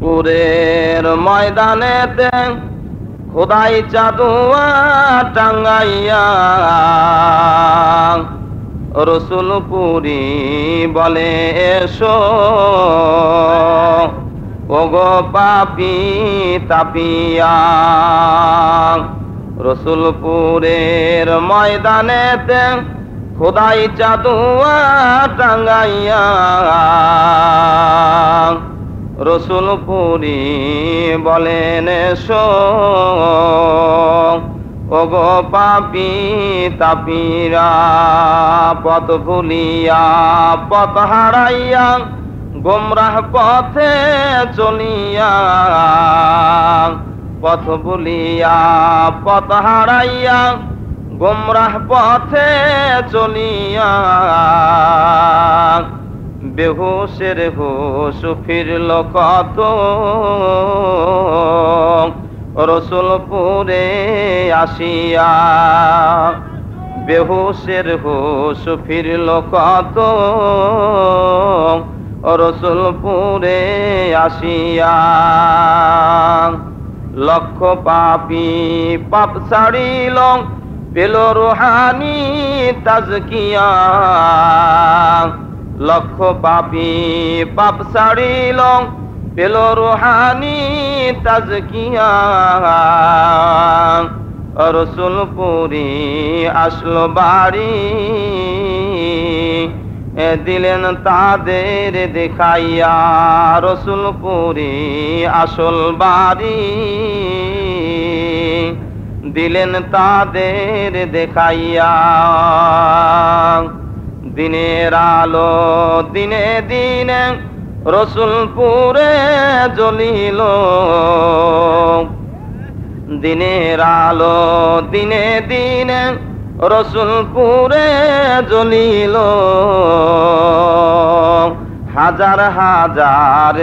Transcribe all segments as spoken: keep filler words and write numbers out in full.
পুরের ময়দানেতে খোদাই চাদুয়া টাঙ্গাইয়া রসুলপুরি বলে এসো ওগো পাপি তাপিয়া। রসুলপুরের ময়দানেতে খোদাই চাদুয়া টাঙ্গাইয়া রসুলপুরি বলেন এসো ওগো পাপি তাপিরা। পথ ভুলিয়া পথ হারাইয়া গোমরাহ পথে চলিয়া পথ ভুলিয়া পথ হারাইয়া গোমরাহ পথে চলিয়া বেহুশের হুশ ফিরল কত রসুলপুরে আসিয়া। বেহুশের হুশ ফিরল কত রসুলপুরে আসিয়া। লক্ষ পাপী পাপ ছাড়িল পেল রুহানি তাজকিয়া। লক্ষ পাপী পাপ ছাড়িল পেল রুহানি তাজকিয়া। রসুলপুরি আসলো বাড়ি দিলেন তাদের দেখাইয়া। রসুলপুরি আসল বাড়ি দিলেন তাদের দেখাইয়া। দিনের আলো দিনে দিনে রসুলপুরে জ্বলিল। দিনের আলো দিনে দিনে রসুলপুরে জ্বলিল। হাজার হাজার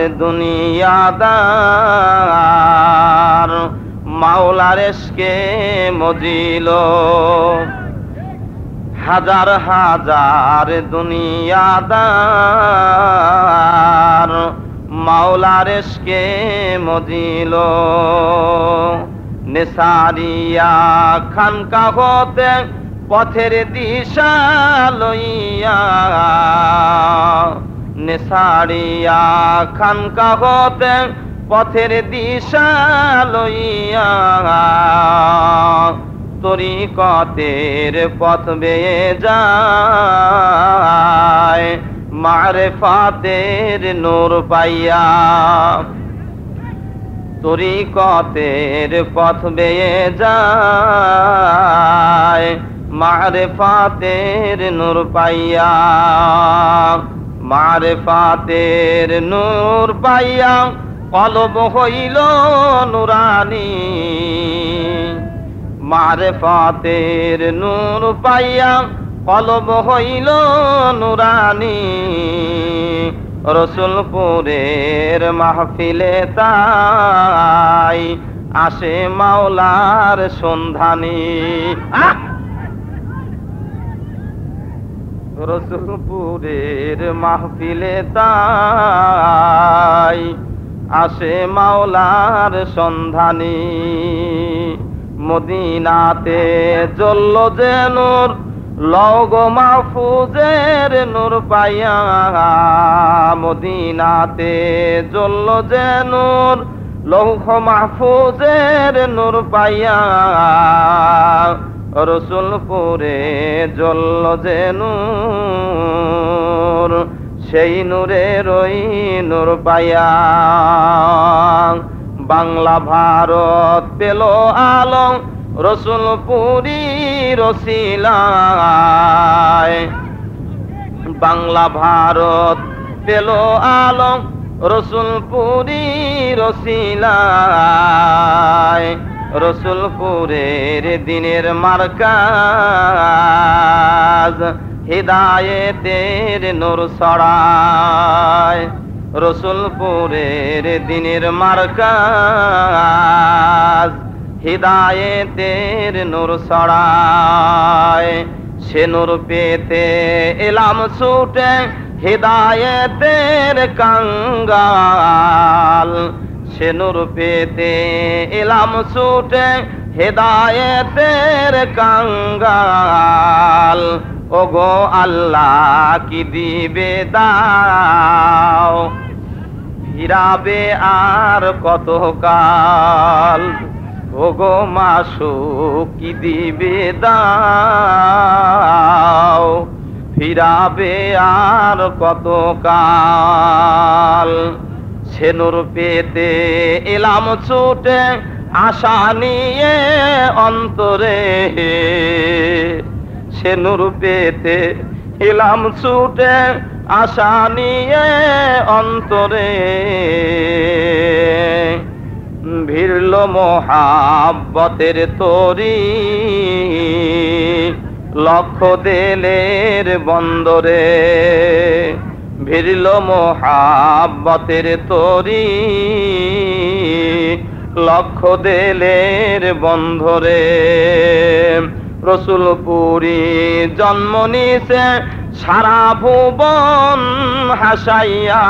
দুনিয়াদার মাওলার ইশকে মজিল। হাজার হাজার দুনিয়াদার মাওলার ইশকে মজিল। নেসারিয়া খানকা হতে পথের দিশা লইয়া। নেসারিয়া খানকা হতে পথের দিশা লইয়া তরিকতের পথ বেয়ে যায় মারেফাতের নূর পাইয়া। তরিকতের পথ বেয়ে যায় মারেফাতের নূর পাইয়া। মারেফাতের নূর পাইয়া কলব হইল নুরানি। মারেফাতের নূর পাইয়া কলব হইল নুরানি। রসুলপুরের মাহফিলে তাই আসে মাওলার সন্ধানী। রসুলপুরের মাহফিলে তাই আসে মাওলার সন্ধানী। মদিনাতে জ্বলল যে নূর লৌহ মাহফুজের নূর পাইয়া। মদিনাতে জ্বলল যে নূর লৌহ মাহফুজের নূর পাইয়া। রসুলপুরে জ্বলল যে নূর সেই নূরের ওই নূর পাইয়া। বাংলা ভারত পেল আলো রসুলপুরি রসিলায়। বাংলা ভারত পেল আলো রসুলপুরি রসিলায়। রসুলপুরের দিনের মার্কাজ হিদায়েতের নূর ছড়ায়। রসুলপুরের দিনের মার্কাজ হিদায়েতের নূর ছড়ায়। সে নূর পেতে এলাম ছুটে হিদায়েতের কাঙ্গাল। সে নূর পেতে এলাম ছুটে হেদায়েতের কাঙ্গাল। ওগো আল্লাহ কি দিবে দাও, ফিরাবে আর কতকাল। ওগো মাসুক কি দিবে দাও, ফিরাবে আর কতকাল। সে নূর পেতে এলাম ছুটে আশা নিয়ে অন্তরে, সে নূর পেতে এলাম ছুটে আশা নিয়ে অন্তরে। ভিড়ল মোহাব্বতের তরি লক্ষ দিলের বন্দরে। ভিড়ল মোহাব্বতের তরি লক্ষ দিলের বন্ধরে। রসুলপুরি জন্ম নিছে সারা ভুবন হাসাইয়া,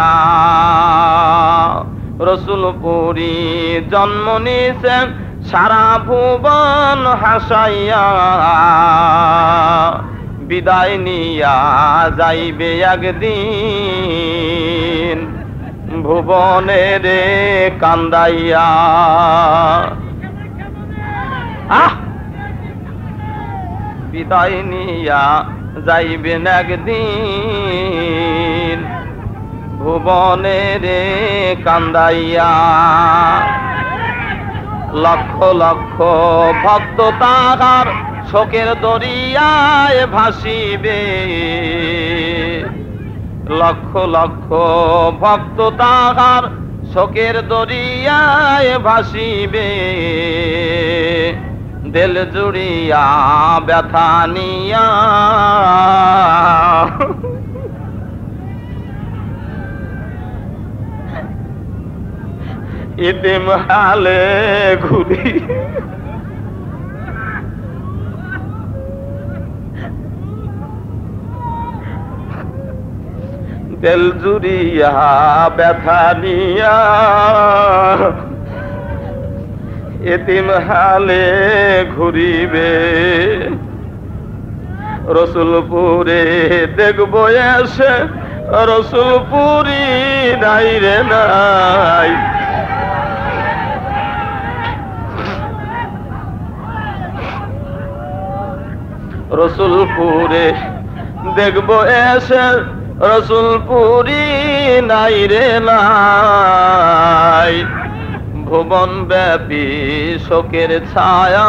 রসুলপুরি জন্ম নিছে সারা ভুবন হাসাইয়া। বিদায় নিয়া যাইবে একদিন ভুবনের কান্দাইয়া। আহ বিদায় নিয়া যাইবেন একদিন ভুবনের কান্দাইয়া। লক্ষ লক্ষ ভক্ত তাহার শোকের দরিয়ায় ভাসিবে, লক্ষ লক্ষ ভক্ত তাহার শোকের দরিয়ায় ভাসিবে। দিল জুড়িয়া ব্যথা নিয়া ইতিম হালে ঘুরি, দিল জুড়িয়া ব্যথা নিয়া এতিম হালে ঘুরিবে। রসুলপুরে দেখব এসে রসুলপুরি নাই রে নাই। রসুলপুরে দেখব এসে রসুলপুরি নাই রে নাই। ভুবন ব্যাপী শোকের ছায়া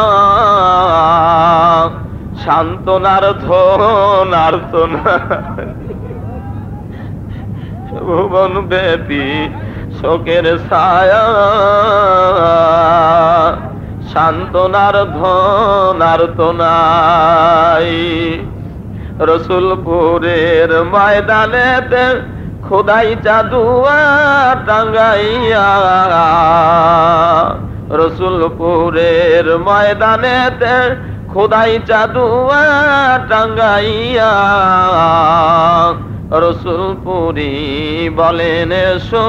সান্ত্বনার ধন আর্তনা। ভুবন ব্যাপী শোকের ছায়া সান্ত্বনার ধন আর্তনাই। রসুলপুরের ময়দানেতে খোদাই চাঁদুয়া টাঙ্গাইয়া, রসুলপুরের ময়দানেতে খোদাই চাঁদুয়া টাঙ্গাইয়া। রসুলপুরি বলেন এসো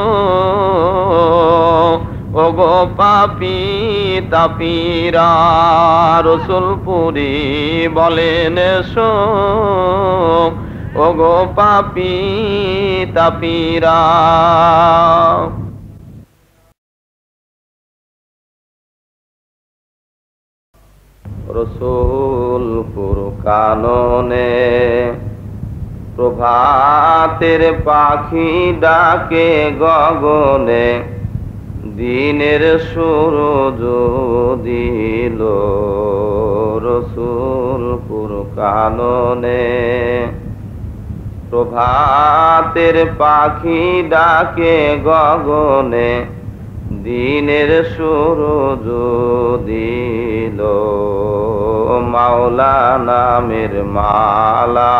ওগো পাপী তাপীরা। রসুলপুরি বলেন এসো ওগো পাপী তাপীরা। রসুলপুর কাননে প্রভাতের পাখি ডাকে গগনে, দিনের সূরজ দিল রসুলপুর কাননে। প্রভাতের পাখি ডাকে গগনে, দিনের সূরজ দিল মাওলা নামের মালা,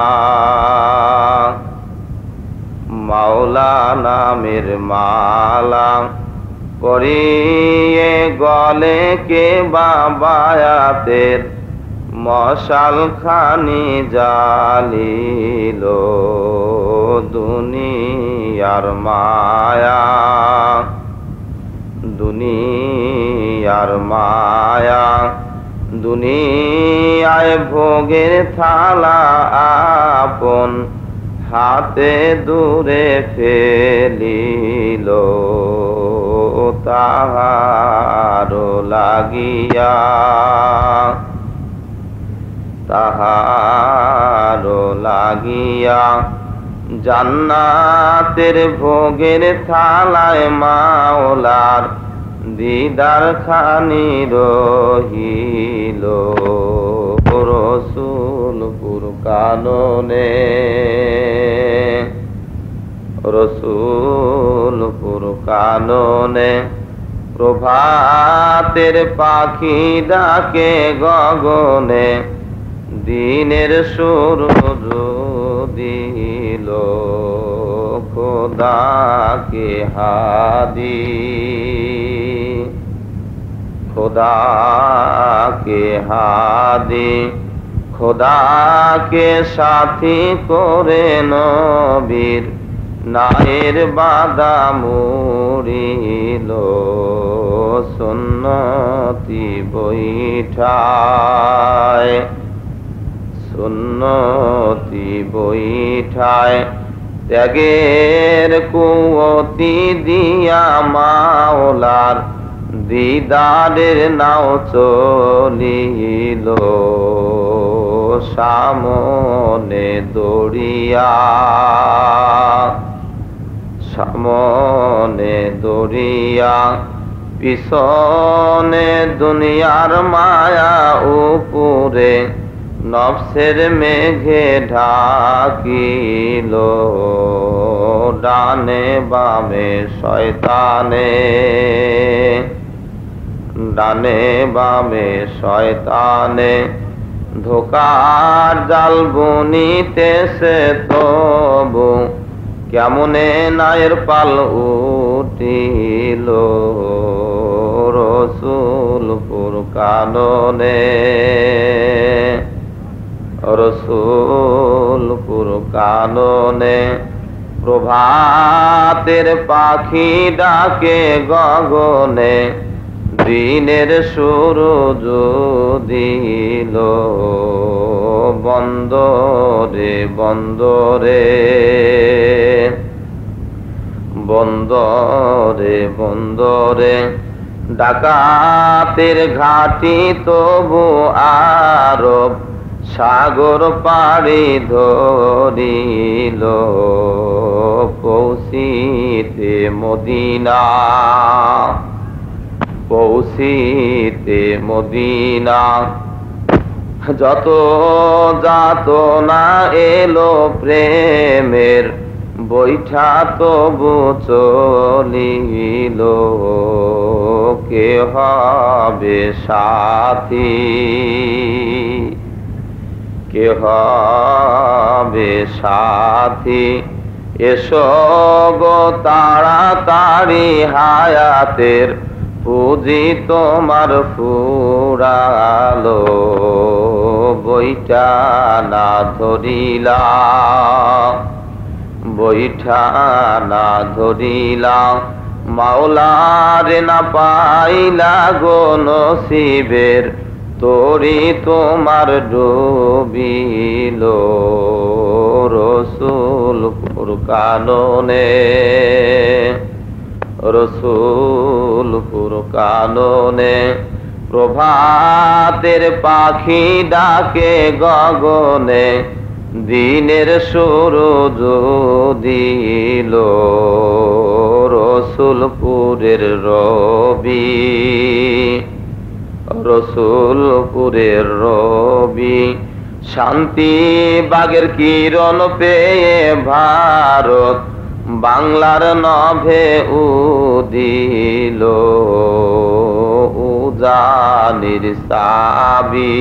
মাওলা নামের মালা পরিয়ে গলে কে বাবায়াতের মশাল খানি জ্বালিল দুনিয়ার মায়া। আর মায়া দুনিয়ায় ভোগের থালা আপন হাতে দূরে ফেলিল তাহারো লাগিয়া তাহারো লাগিয়া জান্নাতের ভোগের থালায় মাওলার দিদার খানি রহিল রসুলপুর কাননে রসুলপুর কাননে প্রভাতের পাখি ডাকে গগনে দিনের সূরজ দিল খোদাকে হাদি খোদাকে হাদি খোদাকে সাথী করে নবীর নায়ের বাদা মুড়িল সুন্নতি বৈঠায় সুন্নতি বৈঠায় ত্যাগের কুয়তি দিয়া মাওলার দিদারের নাও চলিল সামনে দৌড়িয়া সামনে দৌড়িয়া পিছনে দুনিয়ার মায়া উপরে নফসের মেঘে ঢাকিল ডানে বামে শয়তানে ডানে বামে শয়তানে ধোকার জাল বুনিতেছে তবু কেমনে নায়ের পাল উঠিল রসুলপুর কাননে রসুলপুর কাননে প্রভাতের পাখি ডাকে গগনে দিনের সূরজ দিল বন্দরে বন্দরে বন্দরে বন্দরে ডাকাতের ঘাটি তবু আরব সাগর পাড়ি ধরিল পৌঁছিতে মদিনা পৌঁছিতে মদিনা যত যাতনা এলো প্রেমের বৈঠা তবু চলিল কে হবে সাথী কে হবে সাথী এসো গো তাড়াতাড়ি হায়াতের পুঁজি তোমার ফুরালো বইটা না ধরিলা বইটা না ধরিলা মাওলার না পাইলা গো নসিবের তোরি তোমার ডুবিল রসুলপুর কাননে রসুলপুর কাননে প্রভাতের পাখি ডাকে গগনে দিনের সূরজ দিল রসুলপুরের রবি রসুলপুরের রবি শান্তি বাগের কিরণ পেয়ে ভারত বাংলার নভে উদিল উজানির সাবি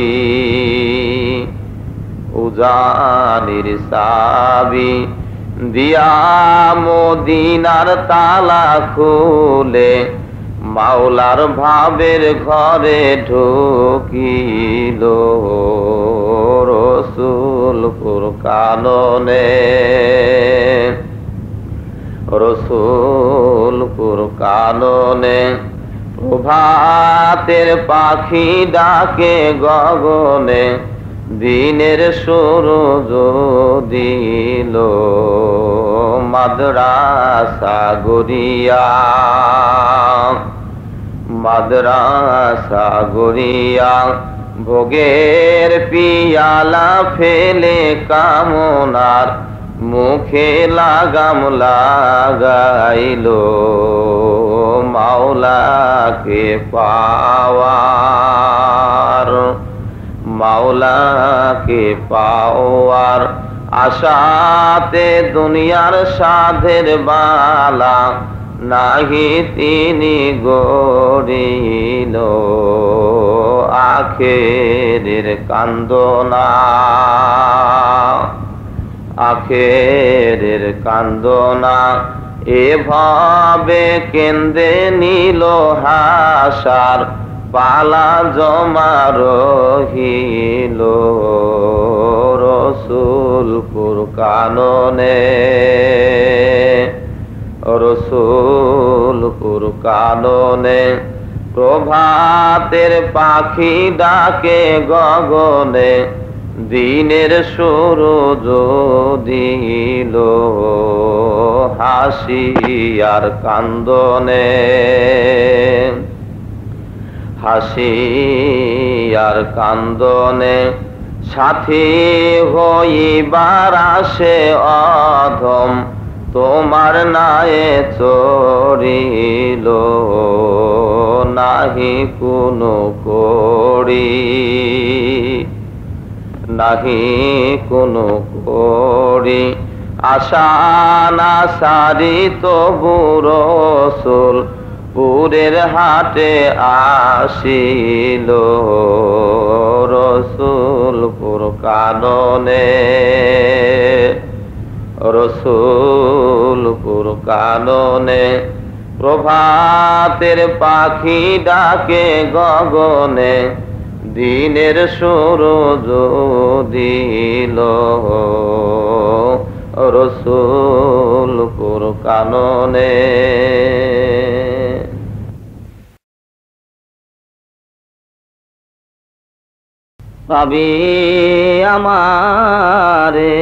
উজানির সাবি দিয়া মদিনার তালা খুলে মাওলার ভাবের ঘরে ঢুকিল রসুলপুর কাননে রসুলপুর কাননে প্রভাতের পাখি ডাকে গগনে, দিনের সূরজ দিল মাদ্রাসা গড়িয়া, মাদ্রাসা গড়িয়া ভোগের পিয়ালা ফেলে কামনার মুখে লাগাম লাগাইল মাওলাকে পাওয়ার, মাওলাকে পাওয়ার আশাতে দুনিয়ার সাধের বালা নাহি তিনি গড়িল আখেরের কান্দনা, আখেরের কান্দনা এভাবে কেন্দে নিল হাসার পালা জমা রহিল রসুলপুর কাননে, রসুলপুর কাননে প্রভাতের পাখি ডাকে গগনে, দিনের সূরজ দিল হাসি আর কান্দনে, হাসি আর কান্দনে সাথী হইবার আসে অধম তোমার নায়ে চড়িল নাহি কোনো কড়ি, নাহি কোনো কড়ি আশা না সারি তবু রসুল পুরের হাটে আসিল রসুলপুর কাননে, রসুলপুর কাননে প্রভাতের পাখি ডাকে গগনে, দিনের সূরজ দিল রসুলপুর কাননে। পাবি আমারে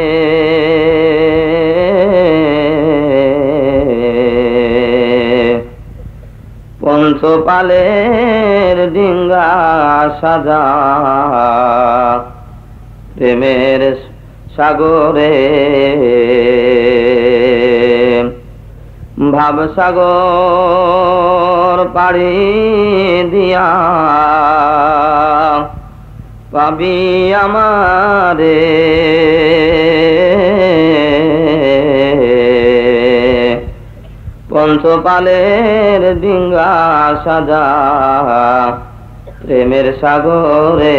পঞ্চপালের ডিঙ্গা সাজা, প্রেমের সাগরে ভাব সাগর পাড়ি দিয়া পাবি আমারে পঞ্চপালের ডিঙ্গা সাজা, প্রেমের সাগরে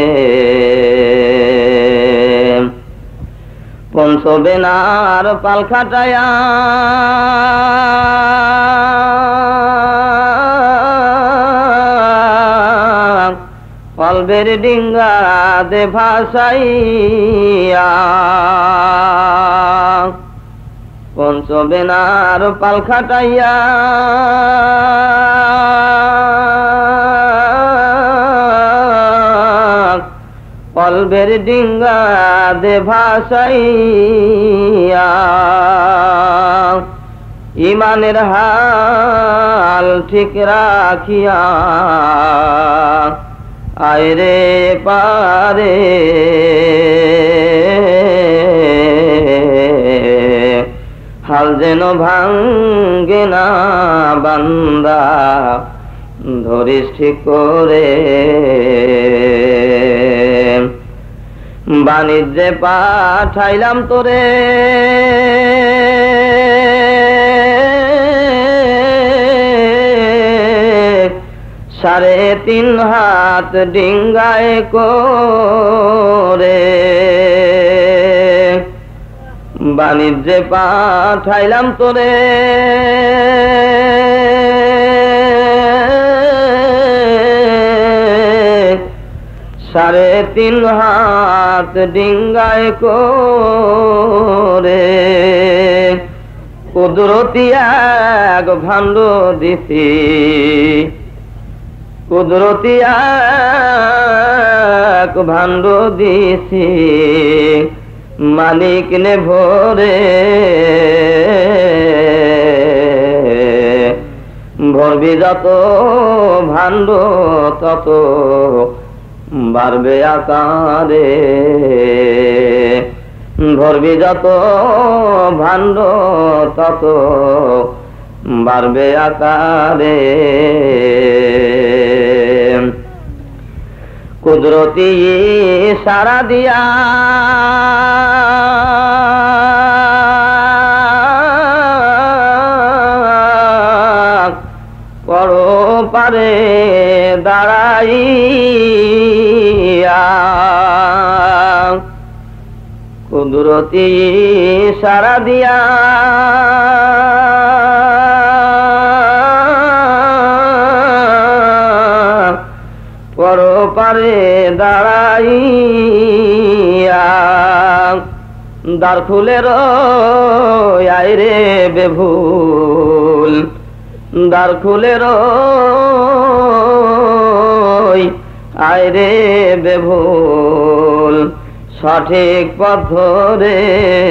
পঞ্চবেনার পাল খাটায়া কলবের ডিঙ্গা দে ভাসাইয়া, পঞ্চবেনার পাল খাটাইয়া কলবের ডিঙ্গা দে ভাসাইয়া, ইমানের হাল ঠিক রাখিয়া আয়রে পারে হাল যেন ভাঙ্গে না বান্দা ধরিস ঠিক করে, বাণিজ্যে পাঠাইলাম তোরে সাড়ে তিন হাত ডিঙ্গায় করে, বাণিজ্যে পাঠাইলাম তোরে সাড়ে তিন হাত ডিঙ্গায় করে, কুদরতি এক ভাণ্ড দিছি কুদরতি এক ভাণ্ড দিছি মানিক নে ভরে ভরবি যত ভাণ্ড তত বাড়বে আকারে ভরবি যত ভাণ্ড তত বাড়বে আকারে কুদরতি সারা দিয়া পরো পারে দাঁড়াইয়া কুদরতি সারা দিয়া পরপারে দাঁড়াইয়া দ্বার খুলে রয় রে বেভুল দ্বার খুলে রয় আয় রে বেভুল সঠিক পথ ধরে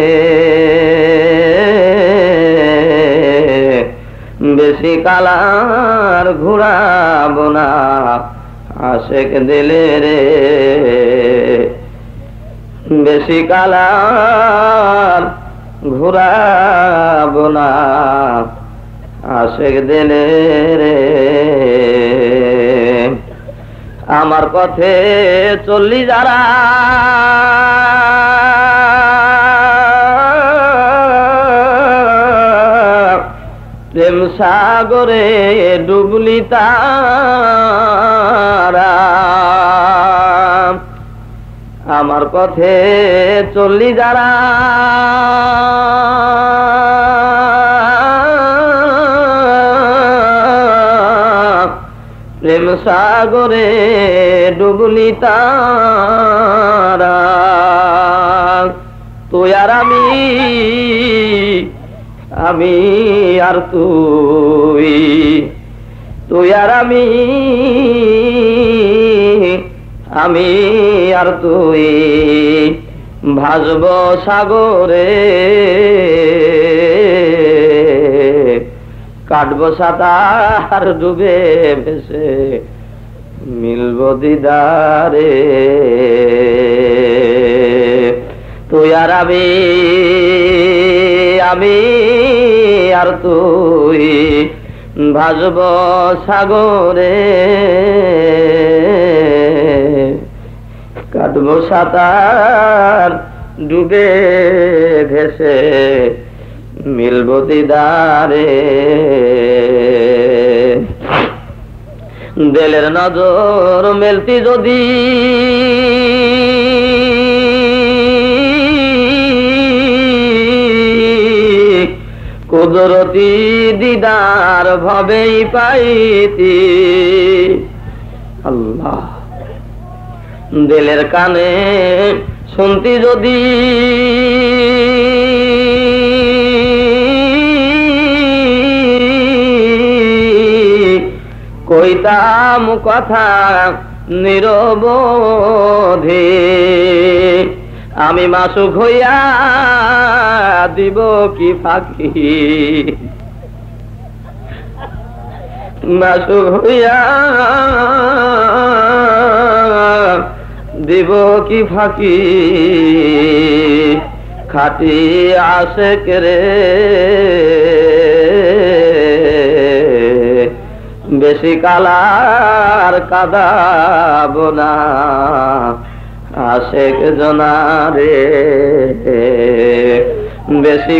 বেশি কালার ঘুরাবো না আশেক দিলে রে বেশি কালার ঘুরাবো না আশেক দিলে রে আমার পথে চললি যারা প্রেম সাগরে ডুবলি তারা আমার পথে চললি যারা প্রেম সাগরে ডুবলি তারা তুই আর আমি আমি আর তুই তুই আর আমি আমি আর তুই ভাসব সাগরে কাটব সাঁতার ডুবে ভেসে মিলব দিদারে তুই আর আমি আমি আর তুই ভাসব সাগরে কাটব সাঁতার ডুবে ভেসে মিলব দিদারে দিলের নজর মেলতি যদি কুদরতি দিদার ভবেই পাইতি আল্লাহ দিলের কানে শুনতি যদি কইতাম কথা নিরবধি আমি মাসুক হইয়া দিব কি ফাঁকি মাসুক হইয়া দিব কি ফাঁকি খাটি আশেক রে বেশি কালার কাদাবো না আশেক জনারে বেশি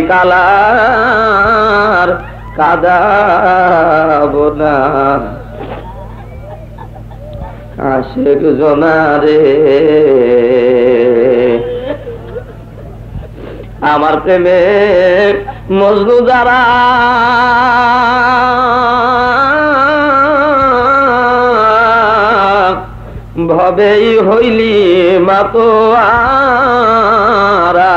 কালার কাদাবো না আশেক জনারে আমার প্রেমে মজনু যারা ভবেই হইলি মাতোয়ারা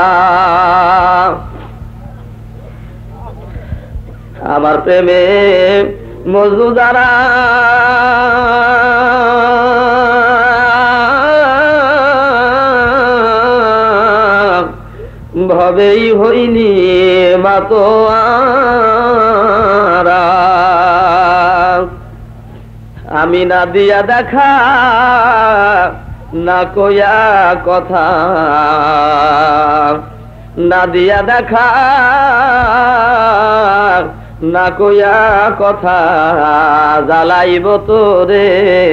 আমার প্রেমে মজনু যারা কবেই হইনি মাতোয়ারা আমি না দিয়া দেখা না কইয়া কথা না দিয়া দেখা না কইয়া কথা জ্বালাইব তোরে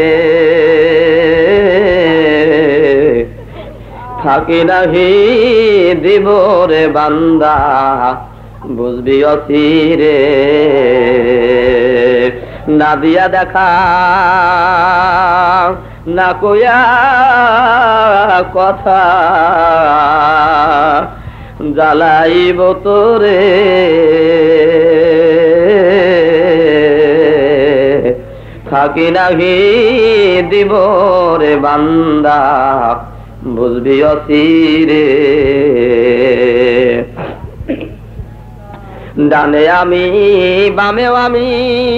থাকি নাহি দিব রে বান্দা বুঝবি অচিরে না দিয়া দেখা না কইয়া কথা জ্বালাইব তোরে থাকি নাহি দিব রে বান্দা বুঝবি অচিরে ডানে আমি বামেও আমি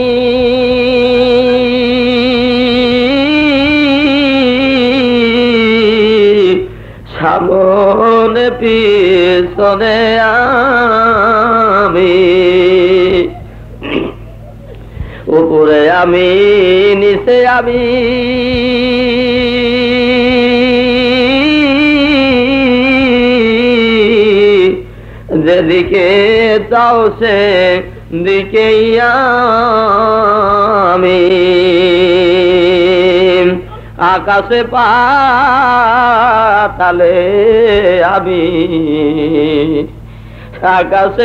সামনে পিছনে আমি উপরে আমি নিচে আমি যেদিকে চাও সে দিকেই আমি আকাশে পাতালে আমি আকাশে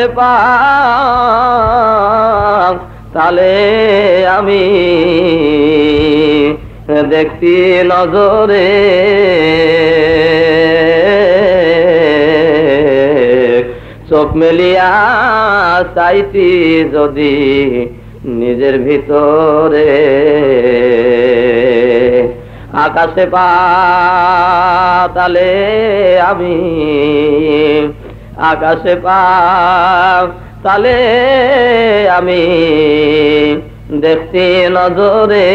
পাতালে আমি দেখছি নজরে চোখ মেলিয়া চাইতি যদি নিজের ভিতরে আকাশে পাতালে আমি আকাশে পাতালে আমি দেখছি নজরে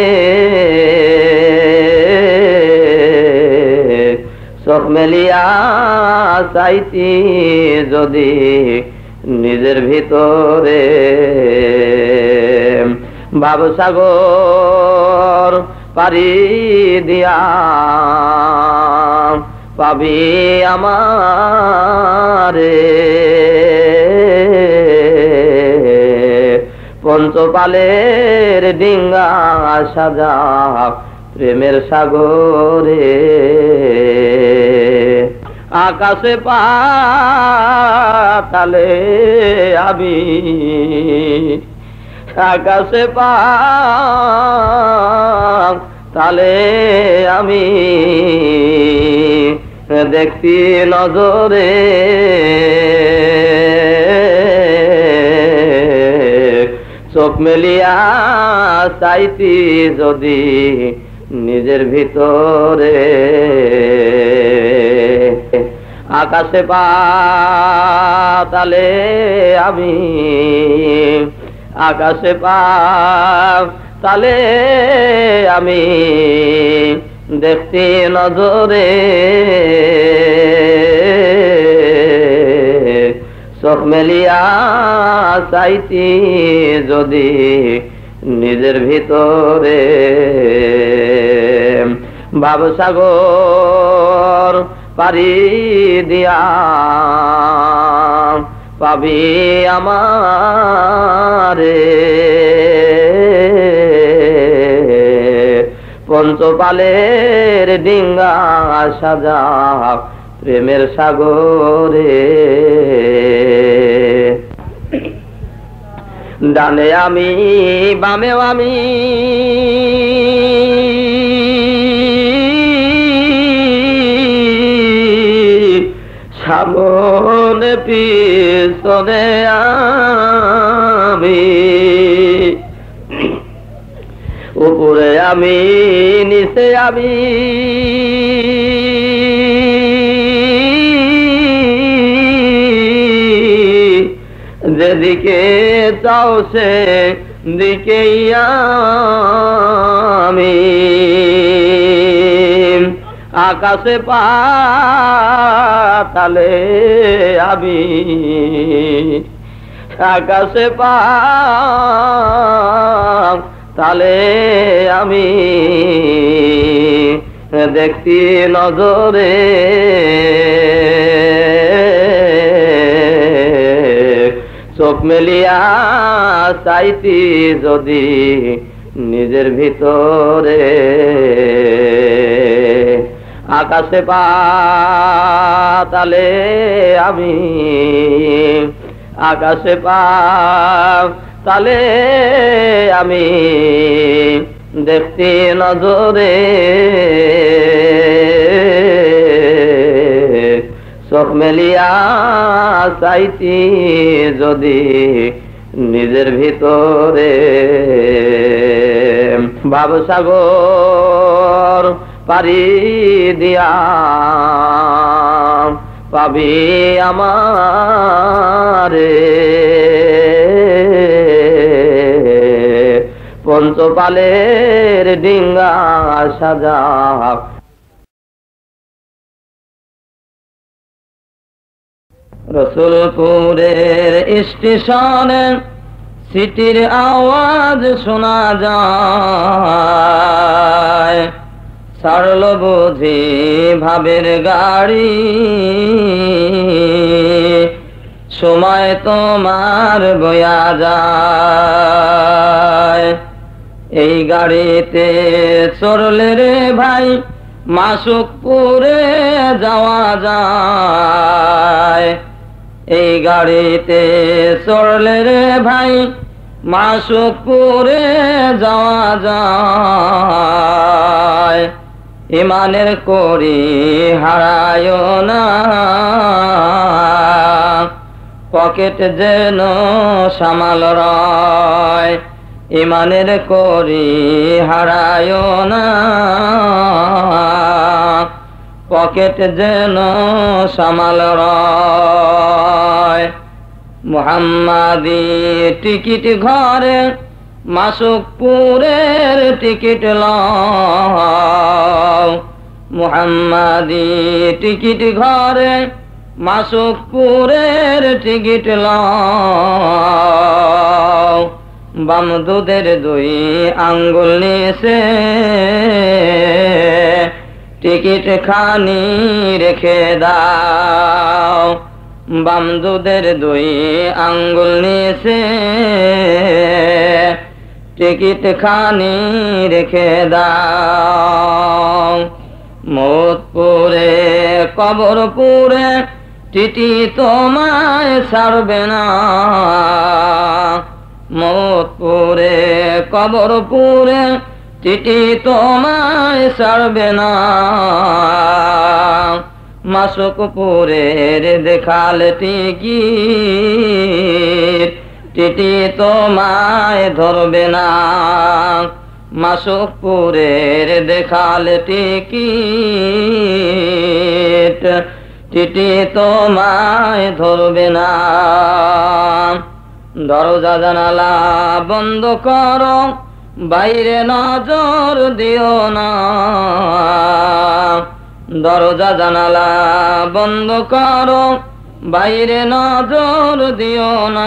চোখ মেলিয়া চাইতি যদি নিজের ভিতরে ভাবসাগর পারি দিয়া পাবি আমারে পঞ্চপালের ডিঙ্গা সাজা প্রেমের সাগরে আকাশে পাতালে আমি আকাশে পাতালে আমি দেখছি নজরে চোখ মেলিয়া চাইতি যদি নিজের ভিতরে আকাশে পাতালে আমি আকাশে পাতালে আমি দেখছি নজরে চোখ মেলিয়া চাইতি যদি নিজের ভিতরে ভাবসাগর পারি দিয়া পাবি আমারে পঞ্চপালের ডিঙ্গা সাজা প্রেমের সাগরে ডানে আমি বামেও আমি সামনে পিছনে আমি উপরে আমি নিচে আমি যেদিকে চাও সে দিকেই আমি আকাশে পাতালে আমি, আকাশে পাতালে আমি দেখতি নজরে চোখ মেলিয়া চাইতি যদি নিজের ভিতরে, আকাশে পাতালে আমি, আকাশে পাতালে আমি দেখতি নজরে চোখ মেলিয়া চাইতি যদি নিজের ভিতরে। ভাবসাগর পারি দিয়া পাবি আমারে, পঞ্চপালের ডিঙ্গা সাজা। রসুলপুরের স্টেশনে সিটির আওয়াজ শোনা যায়, ছাড়ল বুঝি ভাবের গাড়ি, সময় তোমার বয়া যায়। এই গাড়িতে চড়লে রে ভাই মাসুকপুরে যাওয়া যায়, এই গাড়িতে চড়লে রে ভাই মাসুকপুরে যাওয়া যায়। ইমানের করি হারায় না, পকেট যেন সামাল রয়। ইমানের করি হারায় না, পকেট যেন সামাল রয়। মুহাম্মাদি টিকিট ঘরে মাসুকপুরের টিকিট লও, মুহাম্মাদি টিকিট ঘরে মাসুকপুরের টিকিট লও। বাম দুধের দুই আঙ্গুল নিচে টিকিট খানি রেখে দাও, বাম দুধের দুই আঙ্গুল নিচে টিকিট খানি রেখে দাও। মৌতপুরে কবরপুরে টিটি তোমায় ছাড়বে না, মৌতপুরে কবরপুরে টিটি তোমায় ছাড়বে না। মাসুকপুরের দেখালে টিকিট টিটি তোমায় ধরবে না, মাসুকপুরের দেখালে টিকিট টিটি তোমায় ধরবে না। দরজা জানালা বন্ধ করো, বাইরে নজর দিও না, দরজা জানালা বন্ধ করো, বাইরে নজর দিও না।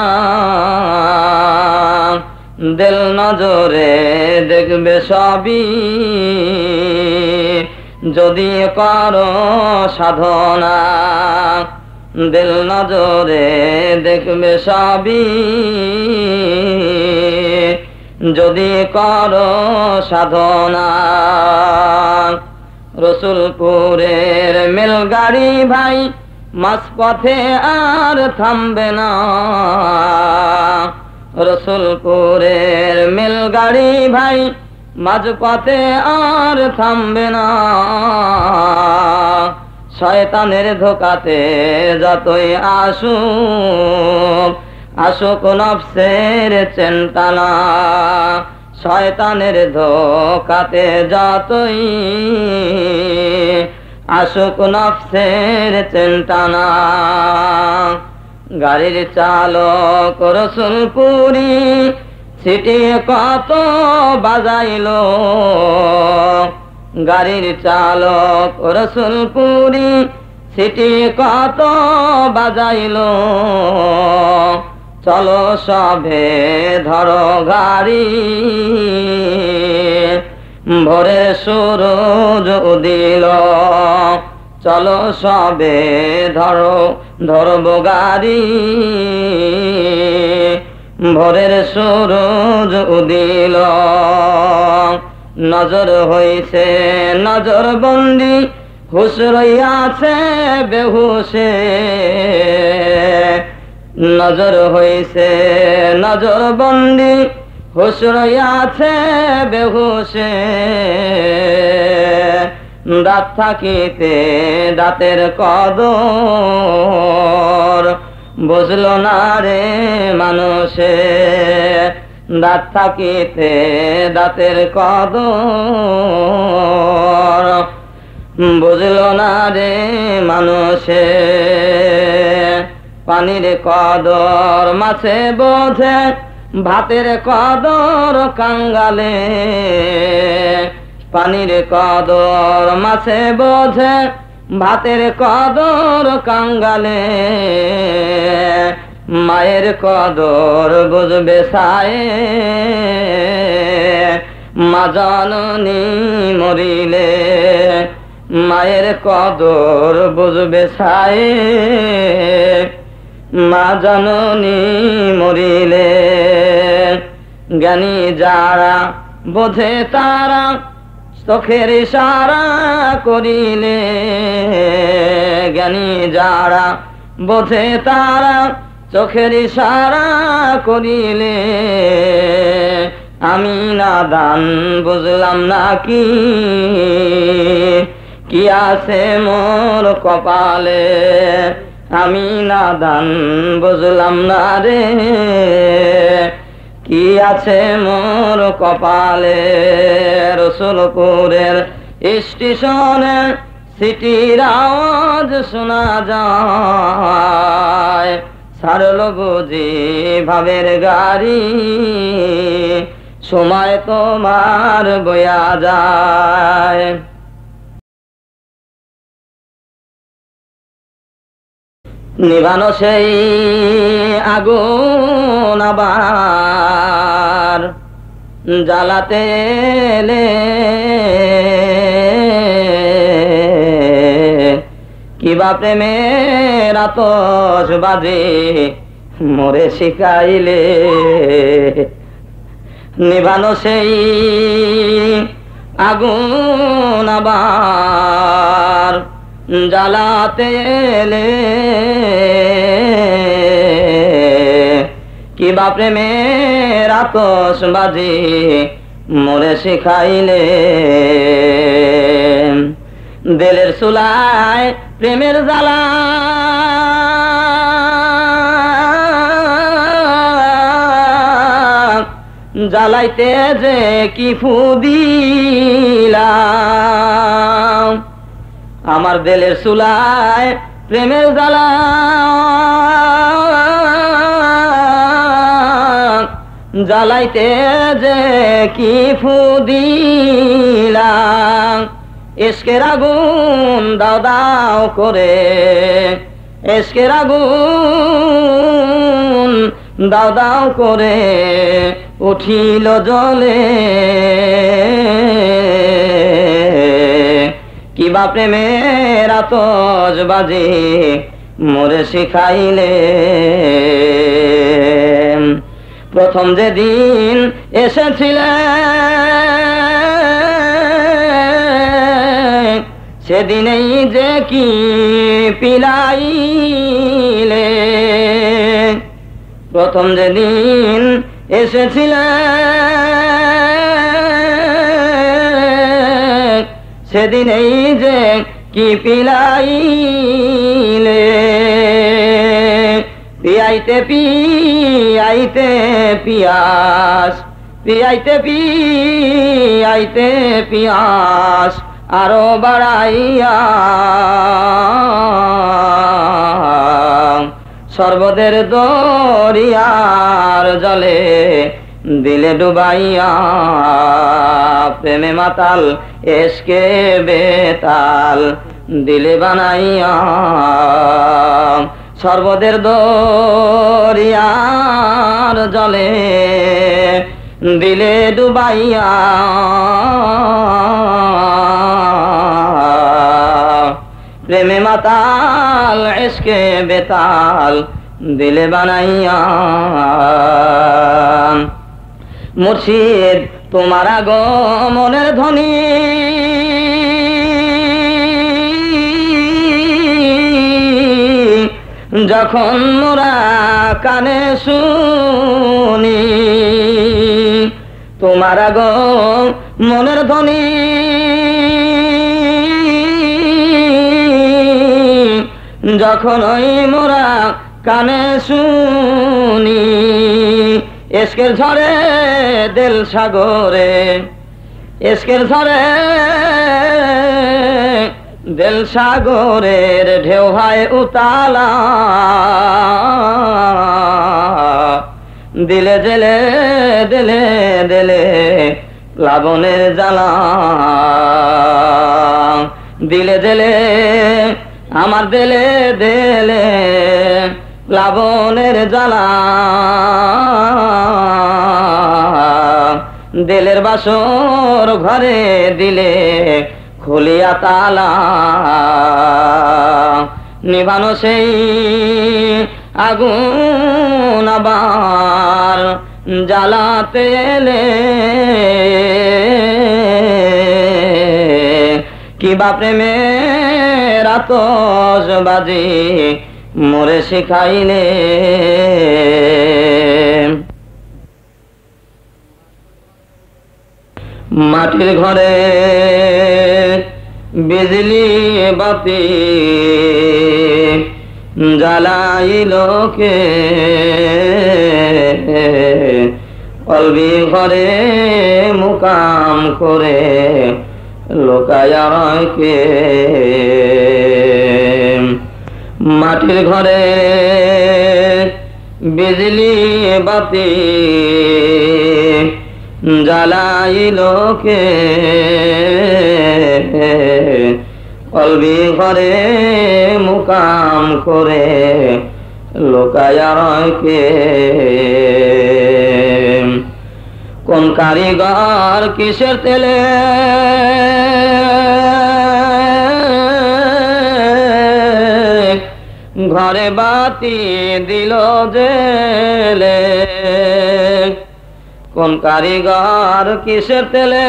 দিল নজরে দেখবে সবই যদি করো সাধনা, দিল নজরে দেখবে সবই যদি করো সাধনা। রসুলপুরের মেলগাড়ি ভাই মাঝপথে আর থামবে না, রসুলপুরের মেলগাড়ি ভাই মাঝপথে আর থামবে না। শয়তানের ধোকাতে যতই আসুক আসুক নফসের চেনটানা, শয়তানের ধোকাতে যতই আসুক নফসের চেনটানা। গাড়ির চালক রসুলপুরি সিটি কত বাজাইলো, গাড়ির চালক রসুলপুরি সিটি কত বাজাইল, চলো সবে ধরো গাড়ি, ভোরে সূরজ উদিল, চলো সবে ধরো ধরব গাড়ি, ভোরের সূরজ উদিল। নজর হইছে নজর বন্দি, হুশ রইয়াছে বেহুশে, নজর হইছে নজর বন্দি, হুশ রইয়াছে বেহুশে, দাঁত থাকিতে দাঁতের কদর, বুঝল না রে মানুষে, দাঁত থাকিতে দাঁতের কদর, বুঝল না রে মানুষে। পানির কদর মাছে বোঝে, ভাতের কদর কাঙ্গালে, পানির কদর মাছে বোঝে, ভাতের কদর কাঙ্গালে, মায়ের কদর বুঝবে সায়ে, মা জননী মরিলে, মায়ের কদর বুঝবে সায়ে, মা জননী মরিলে। জ্ঞানী যারা বোঝে তারা চোখের ইশারা করিলে, জ্ঞানী যারা বোঝে তারা চোখের ইশারা করিলে, আমি নাদান বুঝলাম না কি, কি আছে মোর কপালে, আমি নাদান বুঝলাম না রে, কি আছে মোর কপালে। রসুলপুরের স্টেশনে সিটির আওয়াজ শোনা যায়, ছাড়ল বুঝি ভাবের গাড়ি, সময় তোমার বয়া যায়। নিভানো সেই আগুন আবার জ্বালাতে এলে, কিবা প্রেমের আতশবাজি মোরে শিখাইলে, নিভানো সেই আগুন আবার জ্বালাতে এলে, কিবা প্রেমের আতশবাজি মোরে শিখাইলে। দিলের চুলায় প্রেমের জ্বালা জ্বালাইতে যে কি ফুদিলাম, আমার দিলের চুলায় প্রেমের জ্বালা জ্বালাইতে যে কি ফুদিলাম, ইশকের আগুন দাও দাও করে, ইশকের আগুন দাও দাও করে উঠিল জলে, কিবা প্রেমের আতশবাজি মোরে শিখাইলে। প্রথম যেদিন এসেছিলেন সেদিনেই যে কি পিলাইলে, প্রথম যেদিন এসেছিলেন সেদিনেই যে কি পিলাইলে, পিয়াইতে পিয়াইতে পিয়াস, পিয়াইতে পিয়াইতে পিয়াস আরো বাড়াইয়া, সর্বদের দরিয়ার জলে দিলে ডুবাইয়া প্রেমে মাতাল এসকে বেতাল দিলে বানাইয়া সর্বদের দরিয়ার জলে দিলে ডুবাইয়া প্রেমে মাতাল এসকে বেতাল দিলে বানাইয়া মুর্শিদ তোমার আগমনের ধ্বনি যখন মোরা কানে শুনি তোমার আগমনের ধ্বনি যখন ওই মোরা কানে শুনি এসকের ঝরে দিল সাগরে এসকের ঝরে দিল সাগরের ঢেউ হয় উতালা দিলে দিলে দিলে দিলে প্লাবনের জ্বালা দিলে দিলে আমার দিলে দিলে প্লাবনের জ্বালা দিলের বাসর ঘরে দিলে খুলিয়া তালা নিভানো সেই আগুন আবার জ্বালাতে এলে কিবা প্রেমের আতশবাজি মোরে শিখাইলে মাটির ঘরে বিজলি বাতি জ্বালাইল কে কলবি ঘরে মুকাম করে লোকায়া কে মাটির ঘরে বিজলি বাতি জ্বালাইল কে কলবি ঘরে মুকাম করে লোকায়া কে কোন কারিগর কিসের তেলে ঘরে বাতি দিল জেলে কোন কারিগর কিসের তেলে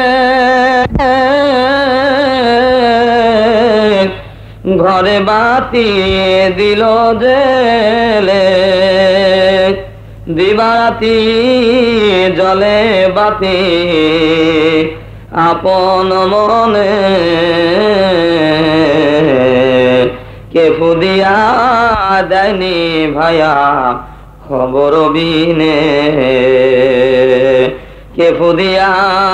ঘরে বাতি দিল জেলে দিবারাতি জলে বাতি আপন মনে কে ফুদিয়া দেয়নি ভায়া খবর বিনে কে ফুদিয়া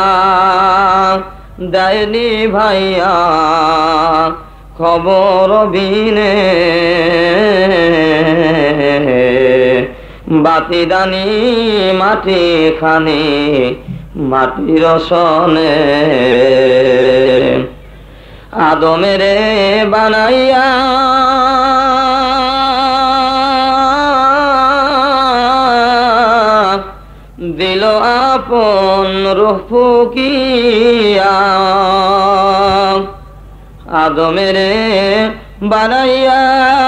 দেয়নি ভাইয়া খবর বিনে বাতি দানি মাটি খানি মাটির সনে আদমেরে বানাইয়া দিল আপন রূহ ফুকিয়া আদমেরে বানাইয়া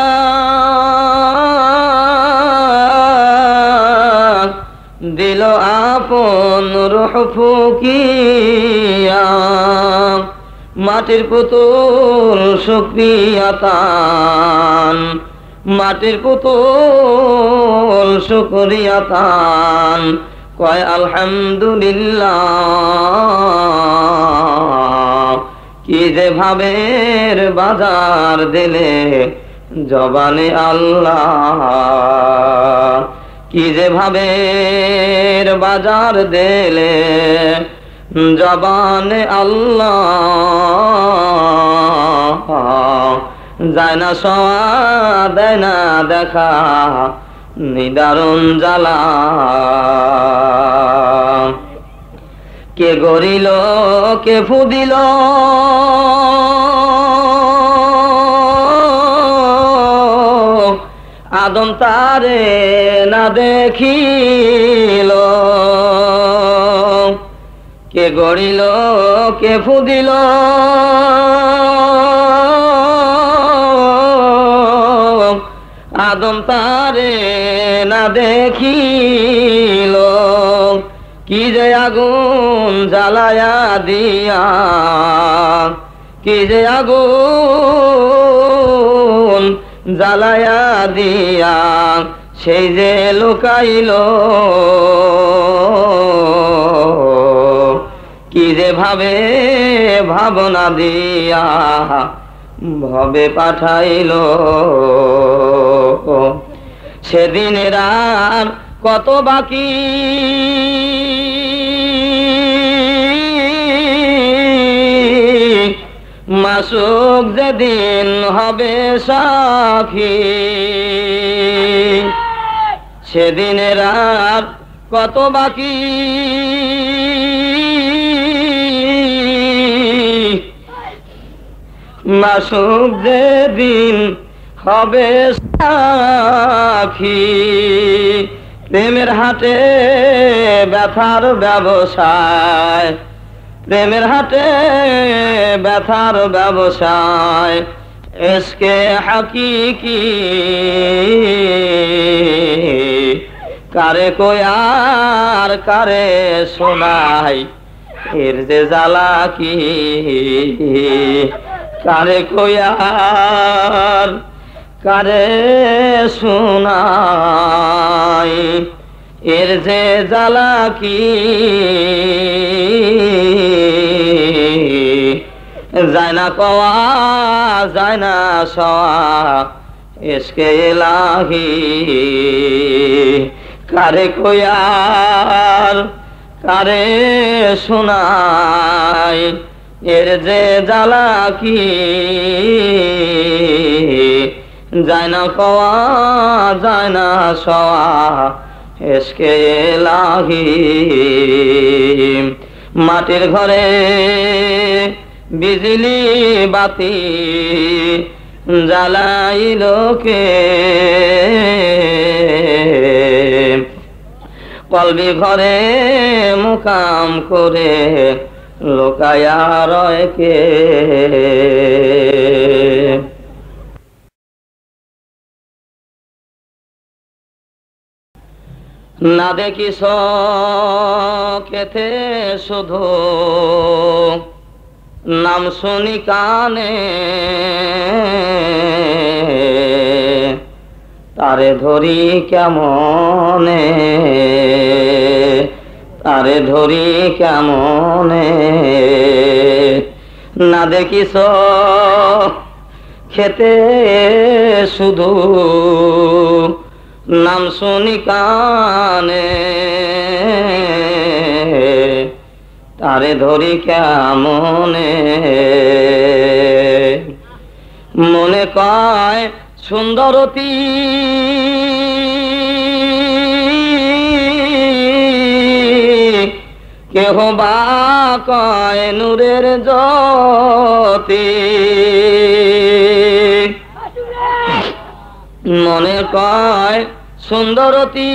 দিল আপন রূহ ফুকিয়া মাটির পুতুল শুকরিয়া তান মাটির পুতুল শুকরিয়া তান কয় আলহামদুলিল্লাহ কি যে ভাবের বাজার দিলে জবানে আল্লাহ কি যে ভাবের বাজার দিলে জবানে আল্লাহ যায় না সওয়া দেয় না দেখা নিদারুণ জ্বালা। কে গড়িল কে ফুদিল আদম তারে না দেখিল। কে গড়িল কে ফুদিল আদম তারে না দেখিল। কি যে আগুন জ্বালায়া দিয়া, কি যে আগুন জ্বালায়া দিয়া সেই যে লুকাইল। কি যে ভাবে ভাবনা দিয়া ভবে পাঠাইল। সেদিনের আর কত বাকি, মাসুক যেদিন হবে সাক্ষী। সেদিনের আর কত বাকি, মাসুক যেদিন হবে সাক্ষী। প্রেমের হাটে ব্যথার ব্যবসায়, প্রেমের হাটে ব্যথার ব্যবসায় এসকে হাকিকি। কারে কয়ার কারে শোনাই এর যে জ্বালা কি। কারে কয়ার কারে শোনাই এর যে জ্বালা কি। যায় না কওয়া যায় না সওয়া এসকে এলাহি। কারে কয়ার কারে শোনাই এর যে জ্বালা কি। যায় না কওয়া যায় না সওয়া এসকে এলাহি। মাটির ঘরে বিজলি বাতি জ্বালাইল কে। কলবি ঘরে মুকাম করে লোকায়া রয় কে। না দেখি চোখেতে শুধু নাম শুনি কানে। তারে ধরি কেমনে, তারে ধরি কেমনে। না দেখি চোখেতে শুধু নাম শুনি কানে। তারে ধরি কেমনে। মনে কয় সুন্দরতী কেহ বা কয় নূরের জ্যোতি। মনে কয় সুন্দরতী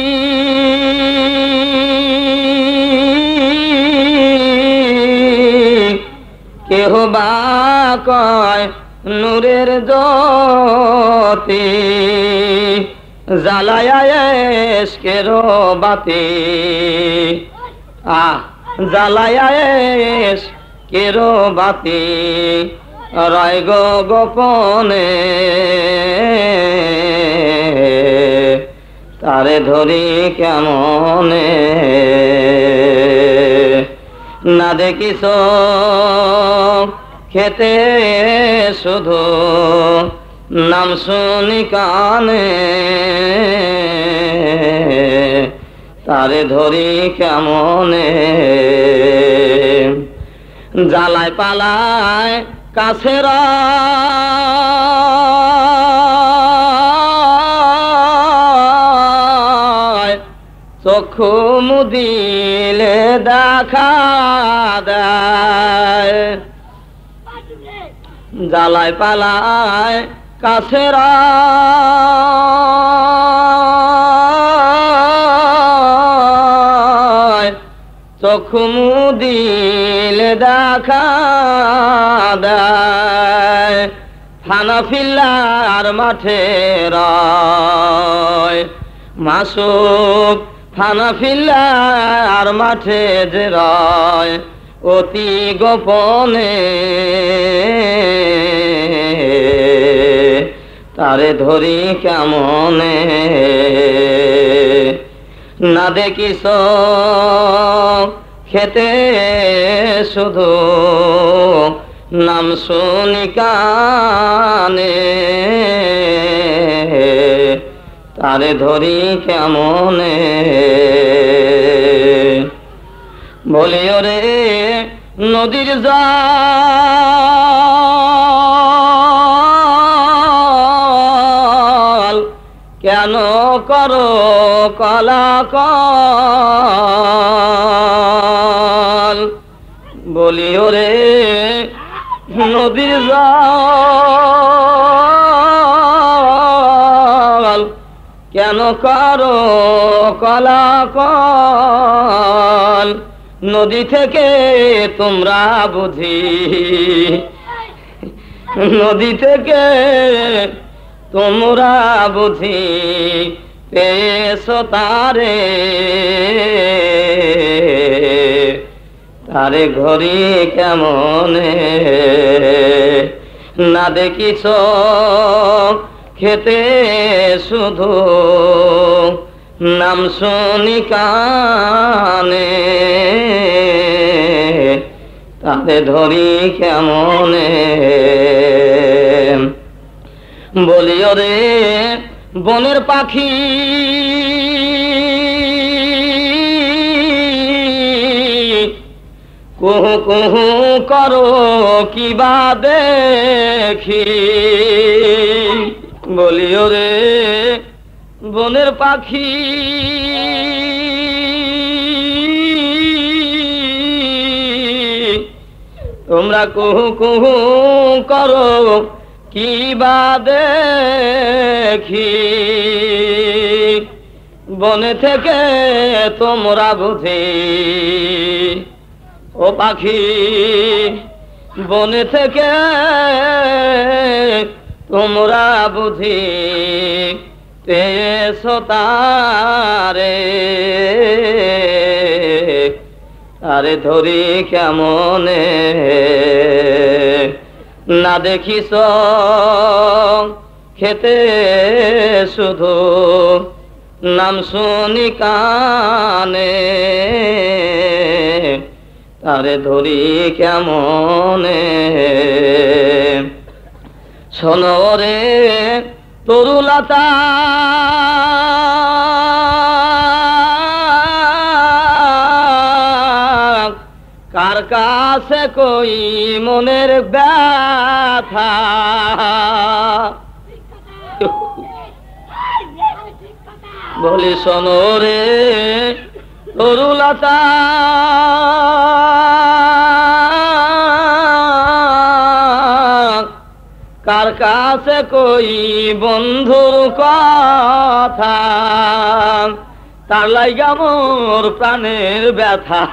কেহ বা কয় নূরের জ্যোতি। জ্বালায়া এসকের বাতি, আহ জ্বালায়া এসকের বাতি রয় গো গোপনে। তারে ধরি কেমনে। না দেখিস খেতে শুধু নাম শুনি কানে। তারে ধরি কেমনে। জ্বালায় পালায় কাছেরা চক্ষু মুদিলে দেখা দেয়, জ্বালায় পালায় কাছের চক্ষু মুদিলে দেখা দেয়, হানাফিল্লার মাঠে রয় মাসুক, হানাফিল্লার মাঠে যে রয় অতি গোপনে, তারে ধরি কেমনে, না দেখিস খেতে শুধু নাম শুনি কানে, তারে ধরি কেমনে, বলিও রে নদীর জল কেন করো কলাকল, বলিও রে নদীর জল কেন করো কলাকল, নদী থেকে তোমরা বুঝি, নদী থেকে তোমরা বুঝি পেয়েছো তারে, তারে ঘড়ি কেমনে, না দেখিছ খেতে শুধু নাম শুনি কানে, তারে ধরি কেমনে, বলিও রে বনের পাখি কুহু কুহু করো কিবা দেখি, বলিও রে বনের পাখি তোমরা কুহু কুহু করো কিবা দেখি, বনে থেকে তোমরা বুঝি ও পাখি, বনে থেকে তোমরা বুঝি পেয়েছো তারে, তারে ধরি কেমনে, না দেখিস খেতে শুধু নাম শুনি কানে, তারে ধরি কেমনে, শোনো রে তরুলতা কার কাছে কই মনের ব্যথা, বলি শোনো রে তরুলতা কার কাছে কই বন্ধুর কথা, তার লাইগা মোর প্রাণের ব্যথা,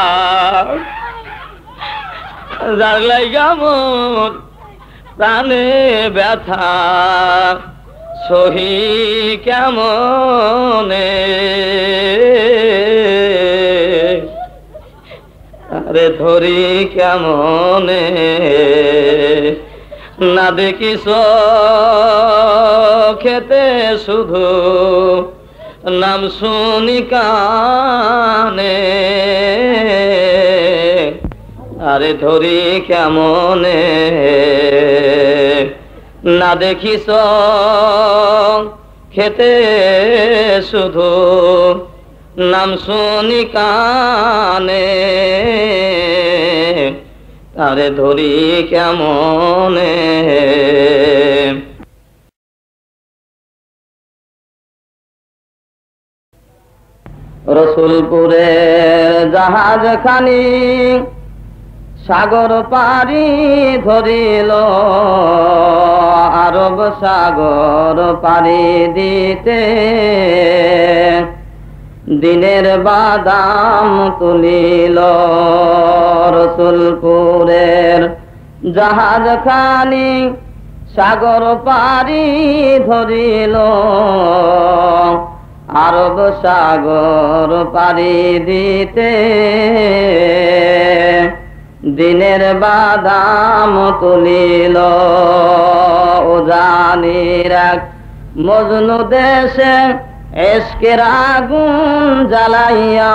যার লাইগা মোর প্রাণে ব্যথা সহি কেমনে, আরে ধরি কেমনে, না দেখিস খেতে শুধু নাম শুনি কানে, আরে ধরি কেমনে, না দেখিস খেতে শুধু নাম শুনি কানে, তারে ধরি কেমনে। রসুলপুরের জাহাজ খানি সাগর পারি ধরিল, আরব সাগর পারি দিতে দিনের বাদাম তুলিল। রসুলপুরের জাহাজ খানি সাগর পারি ধরিল, আরব সাগর পারি দিতে দিনের বাদাম তুলিল। উজানির এক মজনু দেশে এশকের আগুন জ্বালাইয়া,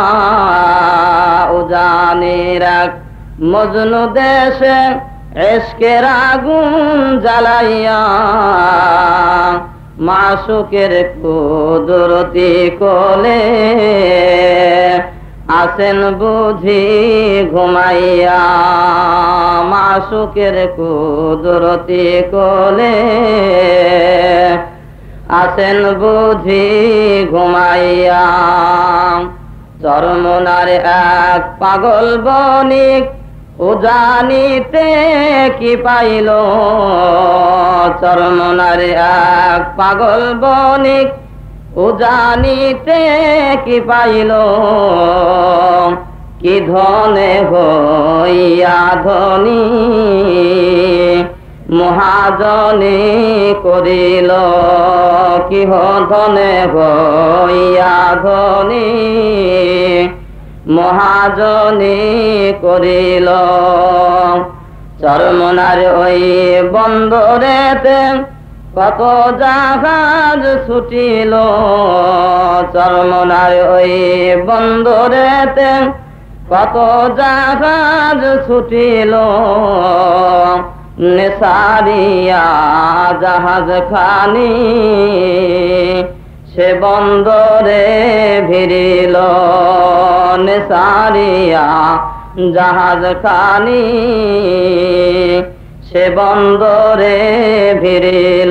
উজানির এক মজনু দেশে এশকের আগুন জ্বালাইয়া, মাসুকের কুদরতি কোলে আসেন বুঝি ঘুমাইয়া। মাসুকের কুদরতি কোলে আসেন বুঝি ঘুমাইয়া। চরমনার এক পাগল বণিক উজানিতে কি পাইল, চরমনার এক পাগল বণিক উজানিতে কি পাইল, কি ধনে হইয়া ধনী মহাজনী করিল, কি ধনে হইয়া ধনী মহাজনী করিল। চরমনার ওই বন্দরেতে কত জাহাজ ছুটিল, চরমনার ওই বন্দরেতে কত জাহাজ ছুটিল, নেসারিয়া জাহাজ খানি সে বন্দরে ভিড়িল। নেসারিয়া জাহাজ খানি সে বন্দরে ভিড়িল।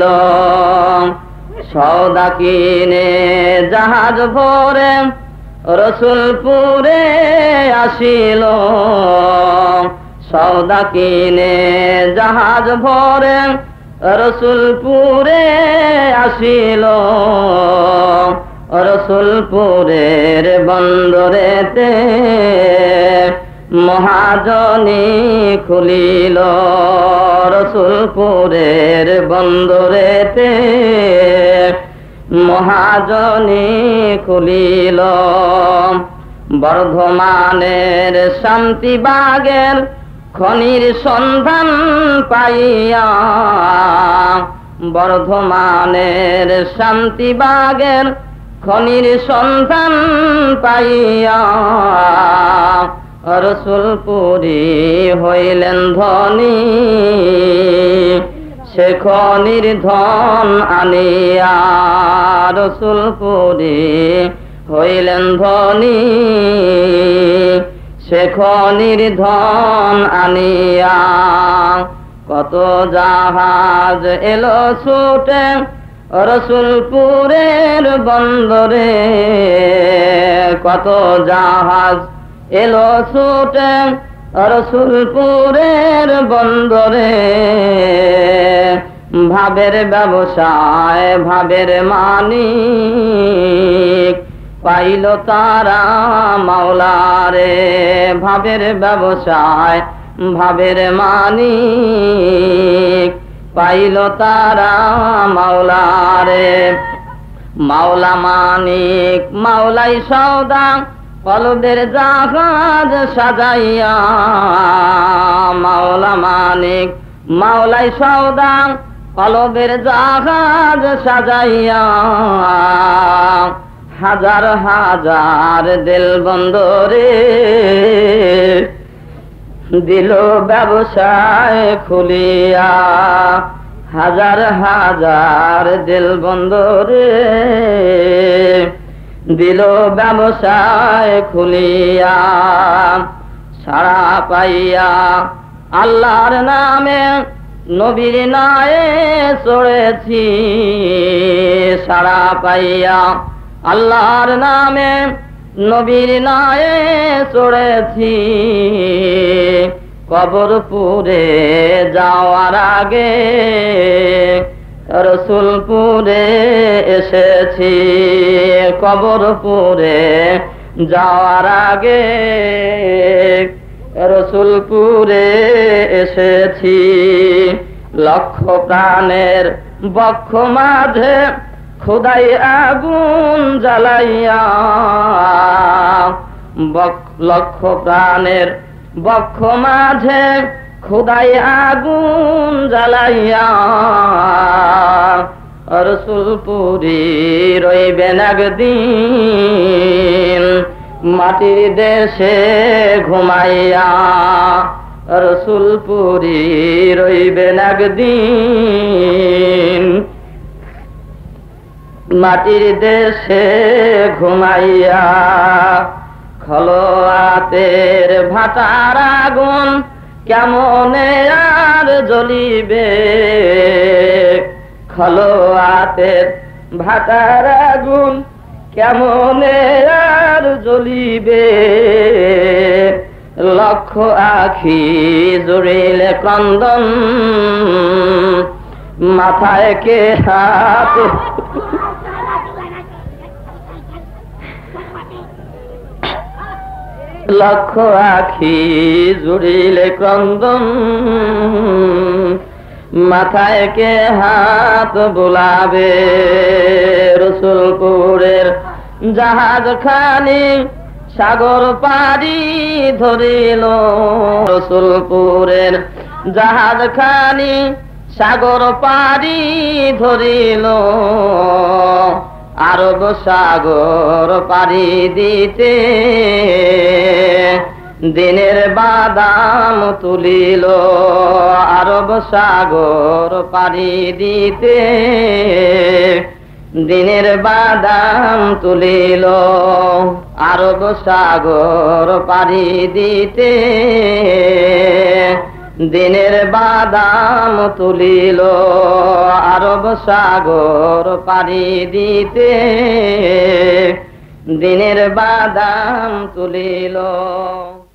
সওদা কিনে জাহাজ ভরে রসুলপুরে আসিল, সওদা কিনে জাহাজ ভরে রসুলপুরে আসিল। রসুলপুরের বন্দরেতে মহাজনী খুলিল, রসুলপুরের বন্দরেতে মহাজনী খুলিল। বর্ধমানের শান্তিবাগের খনির সন্ধান পাইয়া, বর্ধমানের শান্তিবাগের খনির সন্ধান পাইয়া, রসুলপুরি হইলেন ধনী সে খনির ধন আনিয়া। রসুলপুরি হইলেন ধনী সে খনির ধন আনিয়া। কত জাহাজ এলো ছুটে রসুলপুরের বন্দরে, কত জাহাজ এলো ছুটে রসুলপুরের বন্দরে। ভাবের ব্যবসায় ভাবের মালিক পাইল তারা মাওলারে, ভাবের ব্যবসায় ভাবের মালিক পাইল তারা মাওলারে। মাওলা মানিক মাওলাই সওদা কলবের জাহাজ সাজাইয়া, মাওলা মানিক মাওলাই সওদা কলবের জাহাজ সাজাইয়া। হাজার হাজার দিল বন্দরে দিল ব্যবসায় খুলিয়া, হাজার হাজার দিল বন্দরে দিল ব্যবসায় খুলিয়া। সারা পাইয়া আল্লাহর নামে নবীর নায়ে চড়েছি, সারা পাইয়া আল্লাহর নামে নবীর নায়ে চড়েছি কবরপুরে যাওয়ার আগে রসুলপুরে এসেছি কবরপুরে যাওয়ার আগে রসুলপুরে এসেছি লক্ষ প্রাণের বক্ষ মাঝে খোদাই আগুন জ্বালাইয়া লক্ষ প্রাণের বক্ষ মাঝে খোদাই আগুন জ্বালাইয়া রসুলপুরি রইবেন একদিন মাটির দেশে ঘুমাইয়া রসুলপুরি রইবেন একদিন মাটির দেশে ঘুমাইয়া খলোয়াতের ভাটার আগুন কেমনে আর জ্বলিবে খলোয়াতের ভাটার আগুন কেমনে আর জ্বলিবে লক্ষ আখি জুড়িলে ক্রন্দন মাথায় কে হাত লক্ষ আখি জুড়িলে ক্রন্দন মাথায় কে হাত বোলাবে রসুলপুরের জাহাজ খানি সাগর পাড়ি ধরিল রসুলপুরের জাহাজ খানি সাগর পাড়ি ধরিল আরব সাগর পাড়ি দিতে দিনের বাদাম তুলিল আরব সাগর পাড়ি দিতে দিনের বাদাম তুলিল আরব সাগর পাড়ি দিতে দিনের বাদাম তুলিল আরব সাগর পাড়ি দিতে দিনের বাদাম তুলিল।